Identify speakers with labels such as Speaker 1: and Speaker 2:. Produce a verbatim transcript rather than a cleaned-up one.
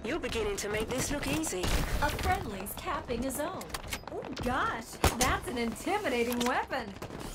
Speaker 1: You're beginning to make this look easy.
Speaker 2: A friendly's capping his own. Oh gosh, that's an intimidating weapon.